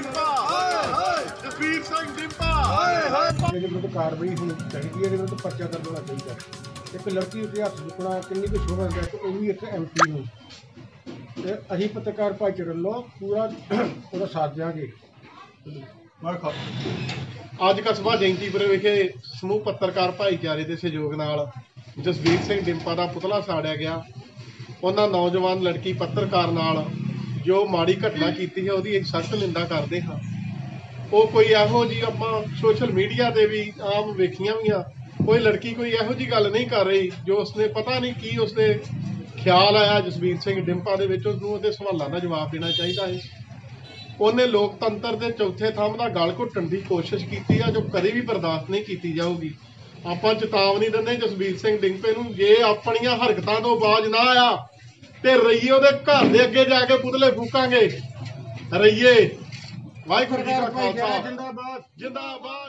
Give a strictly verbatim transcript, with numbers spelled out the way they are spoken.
ਡਿੰਪਾ ਜਸਵੀਰ ਸਿੰਘ ਡਿੰਪਾ ਇਹਦੇ ਵਿਰੁੱਧ ਕਾਰਵਾਈ ਹੋਣੀ ਚਾਹੀਦੀ ਹੈ, ਇਹਦੇ ਵਿਰੁੱਧ ਪਰਚਾ ਦਰਜ ਹੋਣਾ ਚਾਹੀਦਾ। ਇੱਕ ਲੜਕੀ ਉੱਤੇ ਹੱਥ ਚੁੱਕਣਾ ਕਿੰਨੀ ਕੁ ਸ਼ੋਭਾ ਹੈ ਕਿ ਉਹ ਵੀ ਇੱਕ ਐਮ ਪੀ ਨੂੰ, ਤੇ ਅਸੀਂ ਪੱਤਰਕਾਰ ਭਾਈਚਾਰੇ ਵੱਲੋਂ ਪੂਰਾ ਉਹਦਾ ਸਾਥ ਦਿਆਂਗੇ। ਅੱਜ ਕਸਬਾ ਜੈਂਤੀਪੁਰ ਵਿਖੇ ਸਮੂਹ ਪੱਤਰਕਾਰ ਭਾਈਚਾਰੇ ਦੇ ਸਹਿਯੋਗ ਨਾਲ ਜਸਵੀਰ ਸਿੰਘ ਡਿੰਪਾ ਦਾ ਪੁਤਲਾ ਸਾੜਿਆ ਗਿਆ। ਉਹਨਾਂ ਨੌਜਵਾਨ ਲੜਕੀ ਪੱਤਰਕਾਰ ਨਾਲ ਜੋ ਮਾੜੀ ਘਟਨਾ ਕੀਤੀ ਹੈ ਉਹਦੀ ਸਖਤ ਨਿੰਦਾ ਕਰਦੇ ਹਾਂ। ਉਹ ਕੋਈ ਇਹੋ ਜਿਹੀ ਆਪਾਂ ਸੋਸ਼ਲ ਮੀਡੀਆ ਤੇ ਵੀ ਆਮ ਵੇਖੀਆਂ ਵੀ ਆ, ਕੋਈ ਲੜਕੀ ਕੋਈ ਇਹੋ ਜਿਹੀ ਗੱਲ ਨਹੀਂ ਕਰ ਰਹੀ ਜੋ ਉਸਨੇ ਪਤਾ ਨਹੀਂ ਕੀ ਉਸਦੇ ਖਿਆਲ ਆਇਆ ਜਸਵੀਰ ਸਿੰਘ ਡਿੰਪਾ ਦੇ ਵਿੱਚ, ਉਸਨੂੰ ਉਹਦੇ ਸਵਾਲਾਂ ਦਾ ਜਵਾਬ ਦੇਣਾ ਚਾਹੀਦਾ ਹੈ। ਉਹਨੇ ਲੋਕਤੰਤਰ ਦੇ ਚੌਥੇ ਥੰਮ ਦਾ ਗਲ ਘੁੱਟਣ ਦੀ ਕੋਸ਼ਿਸ਼ ਕੀਤੀ ਆ ਜੋ ਕਦੇ ਵੀ ਬਰਦਾਸ਼ਤ ਨਹੀਂ ਕੀਤੀ ਜਾਊਗੀ। ਆਪਾਂ ਚੇਤਾਵਨੀ ਦਿੰਦੇ ਜਸਵੀਰ ਸਿੰਘ ਡਿੰਪੇ ਨੂੰ, ਜੇ ਆਪਣੀਆਂ ਹਰਕਤਾਂ ਤੋਂ ਬਾਜ਼ ਨਾ ਆਇਆ ਤੇ ਰਈਏ ਉਹਦੇ ਘਰ ਦੇ ਅੱਗੇ ਜਾ ਕੇ ਪੁਤਲੇ ਫੂਕਾਂਗੇ। ਰਈਏ ਵਾਹਿਗੁਰੂ ਜੀ ਕਾ ਖਾਲਸਾ, ਜਿੰਦਾਬਾਦ ਜਿੰਦਾਬਾਦ।